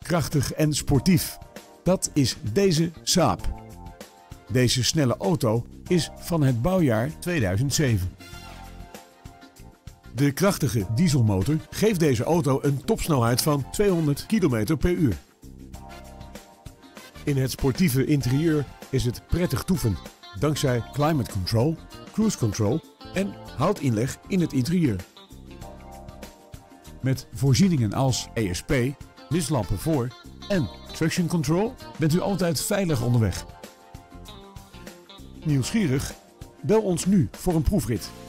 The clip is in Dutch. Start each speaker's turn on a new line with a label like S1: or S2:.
S1: krachtig en sportief. Dat is deze Saab. Deze snelle auto is van het bouwjaar 2007. De krachtige dieselmotor geeft deze auto een topsnelheid van 200 km per uur. In het sportieve interieur is het prettig toeven, dankzij climate control, cruise control en houtinleg in het interieur. Met voorzieningen als ESP, mistlampen voor en traction control bent u altijd veilig onderweg. Nieuwsgierig? Bel ons nu voor een proefrit.